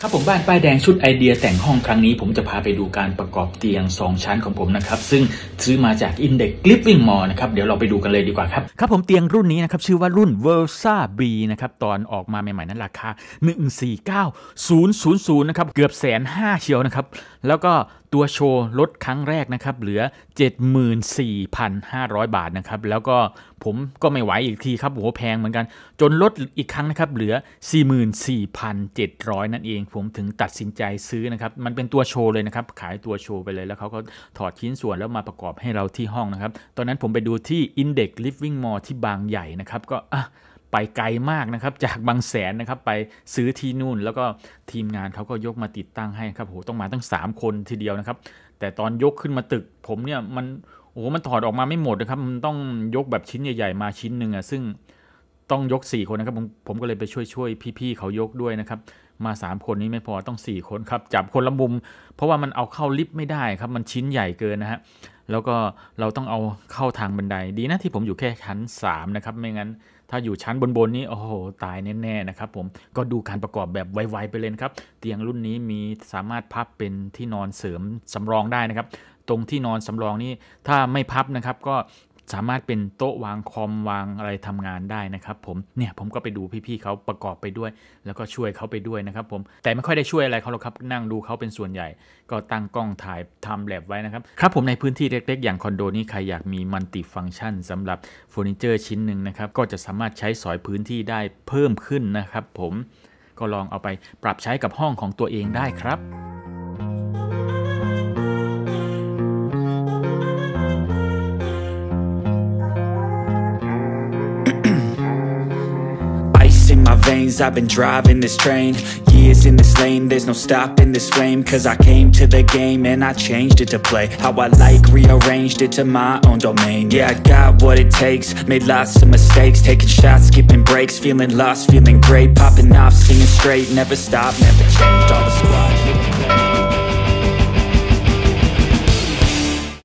ครับผมบ้านป้ายแดงชุดไอเดียแต่งห้องครั้งนี้ผมจะพาไปดูการประกอบเตียง2ชั้นของผมนะครับซึ่งซื้อมาจาก Index Living Mall นะครับเดี๋ยวเราไปดูกันเลยดีกว่าครับผมเตียงรุ่นนี้นะครับชื่อว่ารุ่น Versa B นะครับตอนออกมาใหม่ๆนั้นราคา 149,000 นะครับเกือบ150,000เชียวนะครับแล้วก็ตัวโชว์ลดครั้งแรกนะครับเหลือ 74,500 บาทนะครับแล้วก็ผมก็ไม่ไหวอีกทีครับโหแพงเหมือนกันจนลดอีกครั้งนะครับเหลือ 44,700 นั่นเองผมถึงตัดสินใจซื้อนะครับมันเป็นตัวโชว์เลยนะครับขายตัวโชว์ไปเลยแล้วเขาก็ถอดชิ้นส่วนแล้วมาประกอบให้เราที่ห้องนะครับตอนนั้นผมไปดูที่ Index Living Mall ที่บางใหญ่นะครับก็ไปไกลมากนะครับจากบางแสนนะครับไปซื้อที่นู่นแล้วก็ทีมงานเขาก็ยกมาติดตั้งให้ครับโหต้องมาตั้ง3คนทีเดียวนะครับแต่ตอนยกขึ้นมาตึกผมเนี่ยมันถอดออกมาไม่หมดนะครับมันต้องยกแบบชิ้นใหญ่ๆมาชิ้นหนึ่งซึ่งต้องยก4คนนะครับผมก็เลยไปช่วยพี่ๆเขายกด้วยนะครับมา3คนนี้ไม่พอต้อง4คนครับจับคนละมุมเพราะว่ามันเอาเข้าลิฟต์ไม่ได้ครับมันชิ้นใหญ่เกินนะฮะแล้วก็เราต้องเอาเข้าทางบันไดดีนะที่ผมอยู่แค่ชั้น3นะครับไม่งั้นถ้าอยู่ชั้นบนนี่โอ้โหตายแน่ๆนะครับผมก็ดูการประกอบแบบไวๆไปเลยครับเตียงรุ่นนี้มีสามารถพับเป็นที่นอนเสริมสำรองได้นะครับตรงที่นอนสำรองนี่ถ้าไม่พับนะครับก็สามารถเป็นโต๊ะวางคอมวางอะไรทำงานได้นะครับผมก็ไปดูพี่ๆเขาประกอบไปด้วยแล้วก็ช่วยเขาไปด้วยนะครับผมแต่ไม่ค่อยได้ช่วยอะไรเขาหรอกครับนั่งดูเขาเป็นส่วนใหญ่ก็ตั้งกล้องถ่ายทำแลบไว้นะครับผมในพื้นที่เล็กๆอย่างคอนโดนี้ใครอยากมีมัลติฟังก์ชันสำหรับเฟอร์นิเจอร์ชิ้นหนึ่งนะครับก็จะสามารถใช้สอยพื้นที่ได้เพิ่มขึ้นนะครับผมก็ลองเอาไปปรับใช้กับห้องของตัวเองได้ครับ In my veins, I've been driving this train. Years in this lane, there's no stopping this flame. Cause I came to the game and I changed it to play how I like, rearranged it to my own domain. Yeah, I got what it takes, made lots of mistakes, taking shots, skipping breaks, feeling lost, feeling great, popping off, singing straight, never stopped, never changed, all the squad.